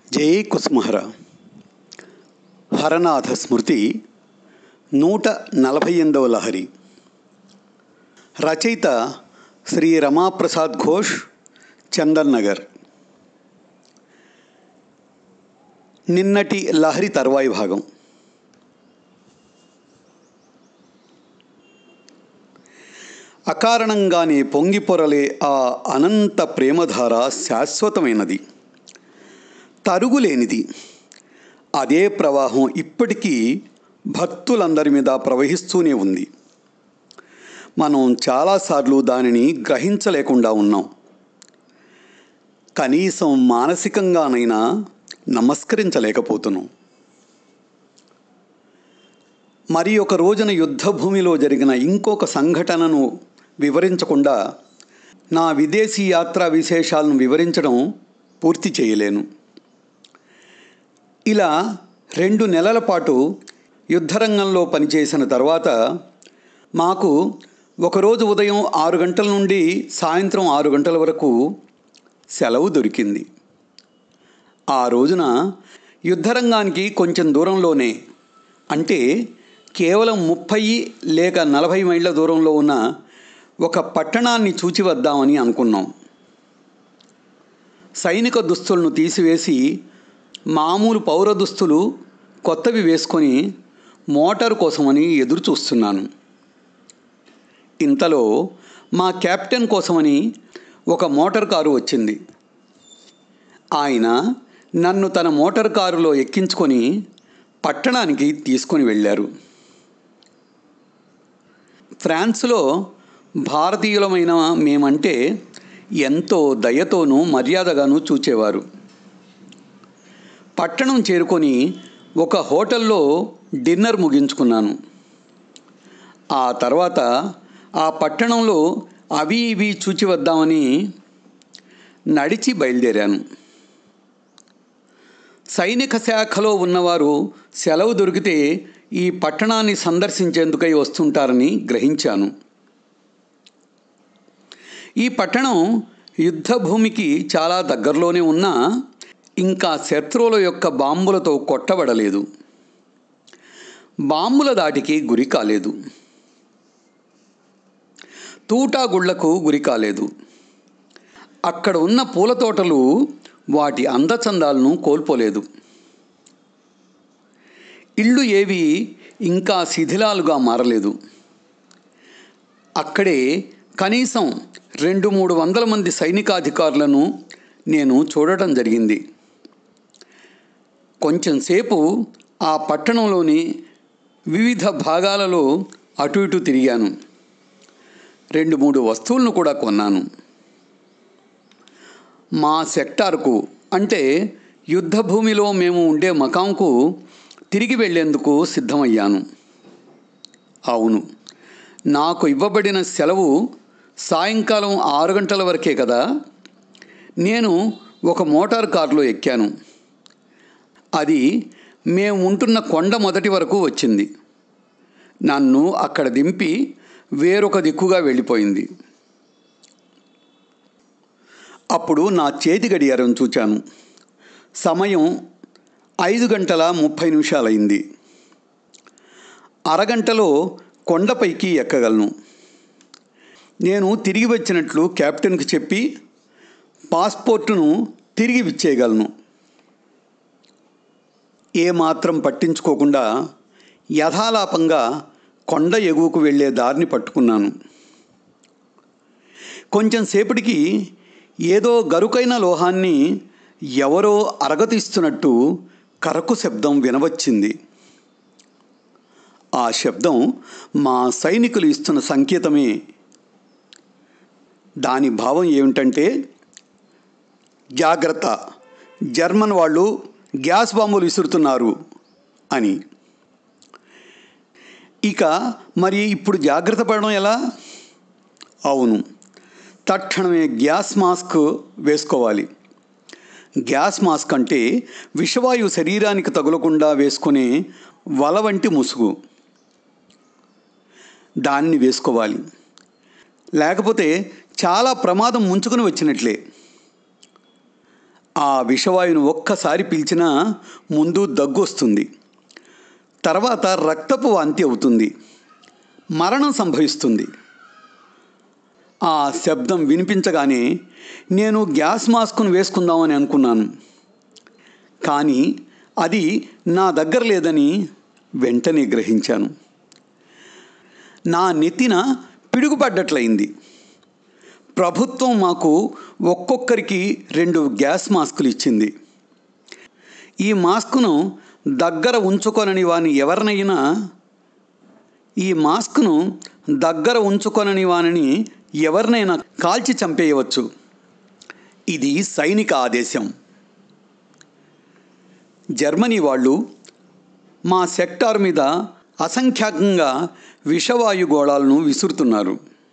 జై కుసుమహర హరనాథ స్మృతి 148వ లహరి. రచయిత శ్రీ రమాప్రసాద్ ఘోష్, చందన్ నగర్. నిన్నటి లహరి తర్వాయి భాగం. అకారణంగానే పొంగిపొరలే ఆ అనంత ప్రేమధార శాశ్వతమైనది, తరుగులేనిది. అదే ప్రవాహం ఇప్పటికీ భక్తులందరి మీద ప్రవహిస్తూనే ఉంది. మనం చాలాసార్లు దానిని గ్రహించలేకుండా ఉన్నాం. కనీసం మానసికంగానైనా నమస్కరించలేకపోతున్నాం. మరి ఒక రోజున యుద్ధభూమిలో జరిగిన ఇంకొక సంఘటనను వివరించకుండా నా విదేశీ యాత్రా విశేషాలను వివరించడం పూర్తి చేయలేను. ఇలా 2 నెలల పాటు యుద్ధరంగంలో పనిచేసిన తర్వాత మాకు ఒకరోజు ఉదయం 6 గంటల నుండి సాయంత్రం 6 గంటల వరకు సెలవు దొరికింది. ఆ రోజున యుద్ధరంగానికి కొంచెం దూరంలోనే, అంటే కేవలం 30 లేక 40 మైళ్ళ దూరంలో ఉన్న ఒక పట్టణాన్ని చూచి వద్దామని అనుకున్నాం. సైనిక దుస్తులను తీసివేసి మామూలు పౌర దుస్తులు కొత్తవి వేసుకొని మోటారు కోసమని ఎదురు చూస్తున్నాను. ఇంతలో మా కెప్టెన్ కోసమని ఒక మోటార్ కారు వచ్చింది. ఆయన నన్ను తన మోటార్ కారులో ఎక్కించుకొని పట్టణానికి తీసుకొని వెళ్ళారు. ఫ్రాన్స్లో భారతీయులమైన మేమంటే ఎంతో దయతోనూ మర్యాదగాను చూచేవారు. పట్టణం చేరుకొని ఒక హోటల్లో డిన్నర్ ముగించుకున్నాను. ఆ తర్వాత ఆ పట్టణంలో అవి ఇవి చూచి వద్దామని నడిచి బయలుదేరాను. సైనిక శాఖలో ఉన్నవారు సెలవు దొరికితే ఈ పట్టణాన్ని సందర్శించేందుకై వస్తుంటారని గ్రహించాను. ఈ పట్టణం యుద్ధభూమికి చాలా దగ్గరలోనే ఉన్నా ఇంకా శత్రువుల యొక్క బాంబులతో కొట్టబడలేదు, బాంబుల దాటికి గురి కాలేదు, తూటాగుళ్లకు గురి కాలేదు. అక్కడ ఉన్న పూల తోటలు వాటి అందచందాలను కోల్పోలేదు. ఇళ్ళు ఏవి ఇంకా శిథిలాలుగా మారలేదు. అక్కడే కనీసం 200-300 మంది సైనికాధికారులను నేను చూడటం జరిగింది. కొంచెంసేపు ఆ పట్టణంలోని వివిధ భాగాలలో అటు ఇటు తిరిగాను. 2-3 వస్తువులను కూడా కొన్నాను. మా సెక్టార్కు, అంటే యుద్ధభూమిలో మేము ఉండే మకాంకు తిరిగి వెళ్లేందుకు సిద్ధమయ్యాను. అవును, నాకు ఇవ్వబడిన సెలవు సాయంకాలం 6 గంటల వరకే కదా. నేను ఒక మోటార్ కారులో ఎక్కాను. అది మేము ఉంటున్న కొండ మొదటి వరకు వచ్చింది. నన్ను అక్కడ దింపి వేరొక దిక్కుగా వెళ్ళిపోయింది. అప్పుడు నా చేతి గడియారం చూచాను. సమయం 5:30 అయింది. అరగంటలో కొండపైకి ఎక్కగలను. నేను తిరిగి వచ్చినట్లు కెప్టెన్కి చెప్పి పాస్పోర్టును తిరిగి ఇచ్చేయగలను. ఏమాత్రం పట్టించుకోకుండా యథాలాపంగా కొండ ఎగువకు వెళ్ళే దారిని పట్టుకున్నాను. కొంచెం సేపటికి ఏదో గరుకైన లోహాన్ని ఎవరో అరగతీస్తున్నట్టు కరకు శబ్దం వినవచ్చింది. ఆ శబ్దం మా సైనికులు ఇస్తున్న సంకేతమే. దాని భావం ఏమిటంటే, జాగ్రత్త, జర్మన్ వాళ్ళు గ్యాస్ బాంబులు విసురుతున్నారు అని. ఇక మరి ఇప్పుడు జాగ్రత్త పడడం ఎలా? అవును, తక్షణమే గ్యాస్ మాస్క్ వేసుకోవాలి. గ్యాస్ మాస్క్ అంటే విషవాయువు శరీరానికి తగులకుండా వేసుకునే వల వంటి ముసుగు. దాన్ని వేసుకోవాలి, లేకపోతే చాలా ప్రమాదం ముంచుకొని వచ్చినట్లే. ఆ విషవాయువును ఒక్కసారి పీల్చినా ముందు దగ్గు వస్తుంది, తర్వాత రక్తపు వాంతి అవుతుంది, మరణం సంభవిస్తుంది. ఆ శబ్దం వినిపించగానే నేను గ్యాస్ మాస్క్ను వేసుకుందామని అనుకున్నాను. కానీ అది నా దగ్గర లేదని వెంటనే గ్రహించాను. నా నెత్తిన పిడుగుపడ్డట్లయింది. ప్రభుత్వం మాకు ఒక్కొక్కరికి 2 గ్యాస్ మాస్కులు ఇచ్చింది. ఈ మాస్కును దగ్గర ఉంచుకొనని వానిని ఎవరినైనా కాల్చి చంపేయవచ్చు. ఇది సైనిక ఆదేశం. జర్మనీ వాళ్ళు మా సెక్టార్ మీద అసంఖ్యాకంగా విషవాయు గోళాలను విసురుతున్నారు.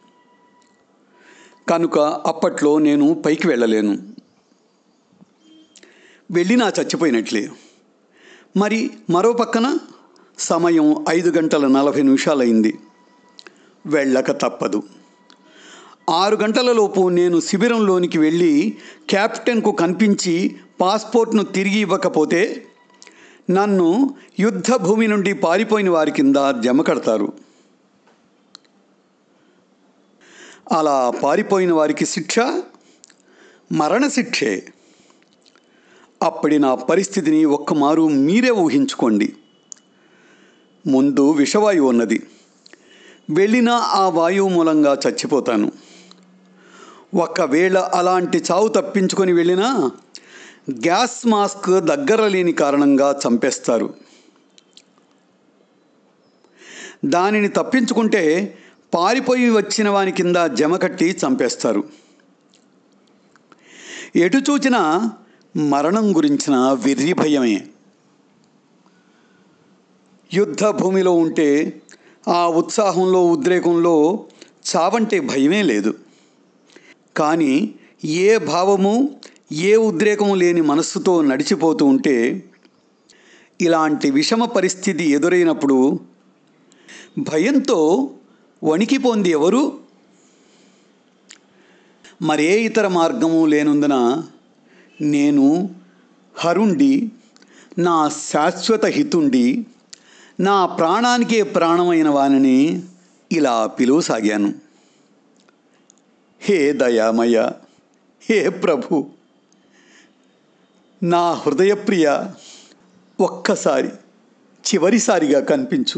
కనుక అప్పట్లో నేను పైకి వెళ్ళలేను. వెళ్ళినా చచ్చిపోయినట్లే. మరి మరో పక్కన సమయం 5:40 వెళ్ళక తప్పదు. 6 గంటలలోపు నేను శిబిరంలోనికి వెళ్ళి కెప్టెన్కు కనిపించి పాస్పోర్ట్ను తిరిగి ఇవ్వకపోతే నన్ను యుద్ధ భూమి నుండి పారిపోయిన వారి కింద జమ కడతారు. అలా పారిపోయిన వారికి శిక్ష మరణశిక్షే. అప్పటి నా పరిస్థితిని ఒక్కమారు మీరే ఊహించుకోండి. ముందు విషవాయువు ఉన్నది. వెళ్ళినా ఆ వాయువు మూలంగా చచ్చిపోతాను. ఒకవేళ అలాంటి చావు తప్పించుకొని వెళ్ళినా గ్యాస్ మాస్క్ దగ్గర లేని కారణంగా చంపేస్తారు. దానిని తప్పించుకుంటే పారిపోయి వచ్చిన వాని కింద జమకట్టి చంపేస్తారు. ఎటు చూచినా మరణం గురించిన వెర్రి భయమే. యుద్ధ భూమిలో ఉంటే ఆ ఉత్సాహంలో ఉద్రేకంలో చావంటే భయమే లేదు. కానీ ఏ భావము ఏ ఉద్రేకము లేని మనస్సుతో నడిచిపోతూ ఉంటే ఇలాంటి విషమ పరిస్థితి ఎదురైనప్పుడు భయంతో వణికిపోంది ఎవరు? మరే ఇతర మార్గము లేనందున నేను హరుండి, నా శాశ్వత హితుండి, నా ప్రాణానికే ప్రాణమైన వానిని ఇలా పిలువసాగాను. హే దయామయ, హే ప్రభు, నా హృదయప్రియ, ఒక్కసారి చివరిసారిగా కనిపించు.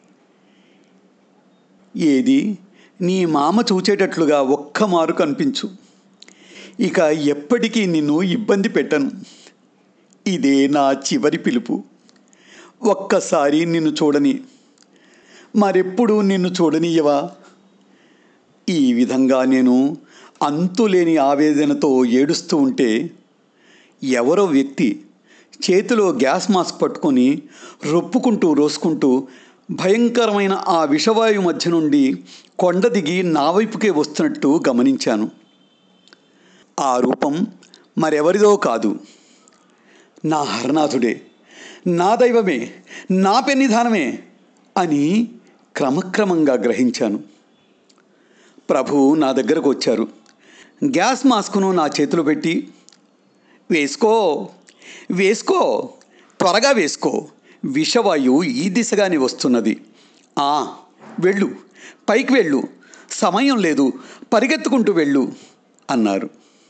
ఏది నీ మామ చూచేటట్లుగా ఒక్కమారు కనిపించు. ఇక ఎప్పటికీ నిన్ను ఇబ్బంది పెట్టను. ఇదే నా చివరి పిలుపు. ఒక్కసారి నిన్ను చూడని, మరెప్పుడు నిన్ను చూడనీయవా? ఈ విధంగా నేను అంతులేని ఆవేదనతో ఏడుస్తూ ఉంటే ఎవరో వ్యక్తి చేతిలో గ్యాస్ మాస్క్ పట్టుకొని రొప్పుకుంటూ రోసుకుంటూ భయంకరమైన ఆ విషవాయు మధ్య నుండి కొండ దిగి నా వైపుకే వస్తున్నట్టు గమనించాను. ఆ రూపం మరెవరిదో కాదు, నా హరనాథుడే, నా దైవమే, నా పెన్నిధానమే అని క్రమక్రమంగా గ్రహించాను. ప్రభువు నా దగ్గరకు వచ్చారు. గ్యాస్ మాస్కును నా చేతిలో పెట్టి, వేసుకో వేసుకో, త్వరగా వేసుకో, విషవాయువు ఈ దిశగానే వస్తున్నది. వెళ్ళు, పైకి వెళ్ళు, సమయం లేదు, పరిగెత్తుకుంటూ వెళ్ళు అన్నారు.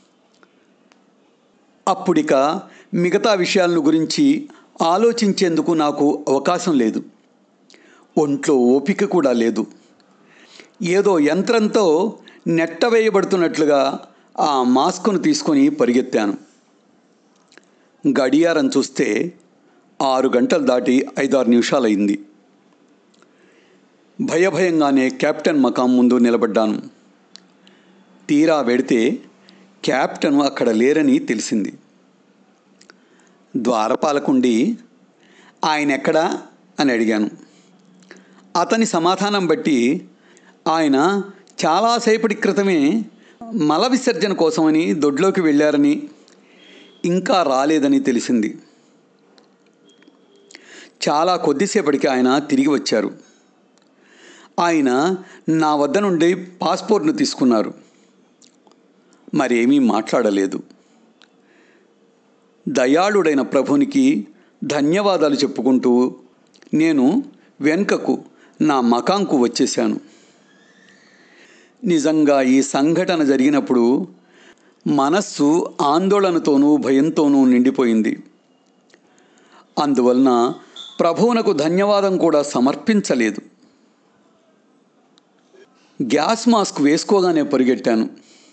అప్పుడిక మిగతా విషయాలను గురించి ఆలోచించేందుకు నాకు అవకాశం లేదు. ఒంట్లో ఓపిక కూడా లేదు. ఏదో యంత్రంతో నెట్టవేయబడుతున్నట్లుగా ఆ మాస్కును తీసుకొని పరిగెత్తాను. గడియారం చూస్తే 6 గంటలు దాటి 5-6 నిమిషాలైంది. భయభయంగానే కెప్టెన్ మకాం ముందు నిలబడ్డాను. తీరా వెడితే కెప్టెన్ అక్కడ లేరని తెలిసింది. ద్వారపాలకుండి ఆయన ఎక్కడా అని అడిగాను. అతని సమాధానం బట్టి ఆయన చాలాసేపటి క్రితమే మల విసర్జన కోసమని దొడ్లోకి వెళ్ళారని, ఇంకా రాలేదని తెలిసింది. చాలా కొద్దిసేపటికి ఆయన తిరిగి వచ్చారు. ఆయన నా వద్ద నుండి పాస్పోర్ట్ను తీసుకున్నారు. మరేమీ మాట్లాడలేదు. దయాళుడైన ప్రభునికి ధన్యవాదాలు చెప్పుకుంటూ నేను వెనుకకు నా మకాంకు వచ్చేశాను. నిజంగా ఈ సంఘటన జరిగినప్పుడు మనస్సు ఆందోళనతోనూ భయంతోనూ నిండిపోయింది. అందువలన ప్రభువునకు ధన్యవాదం కూడా సమర్పించలేదు. Gas mask వేసుకోగానే పరిగెట్టాను.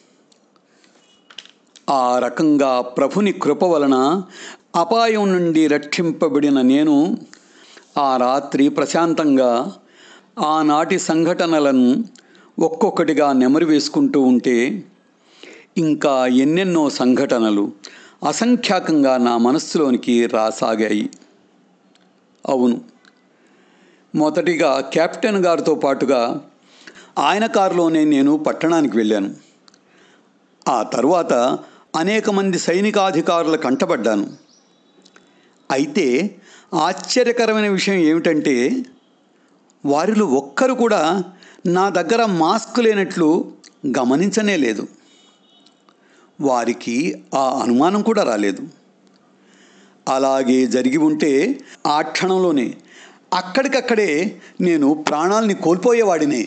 ఆ రకంగా ప్రభుని కృప వలన అపాయం నుండి రక్షింపబడిన నేను ఆ రాత్రి ప్రశాంతంగా ఆనాటి సంఘటనలను ఒక్కొక్కటిగా నెమరు వేసుకుంటూ ఉంటే ఇంకా ఎన్నెన్నో సంఘటనలు అసంఖ్యాకంగా నా మనస్సులోనికి రాసాగాయి. అవును, మొదటిగా కెప్టెన్ గారితో పాటుగా ఆయన కారులోనే నేను పట్టణానికి వెళ్ళాను. ఆ తరువాత అనేక మంది సైనికాధికారుల కంటపడ్డాను. అయితే ఆశ్చర్యకరమైన విషయం ఏమిటంటే వారిలో ఒక్కరు కూడా నా దగ్గర మాస్క్ లేనట్లు గమనించనే లేదు. వారికి ఆ అనుమానం కూడా రాలేదు. అలాగే జరిగి ఉంటే ఆ క్షణంలోనే అక్కడికక్కడే నేను ప్రాణాల్ని కోల్పోయేవాడినే.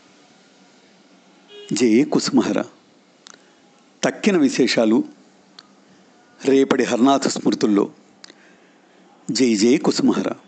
జై కుసుమహర. తక్కిన విశేషాలు రేపటి హరనాథ స్మృతుల్లో. జై జై కుసుమహర.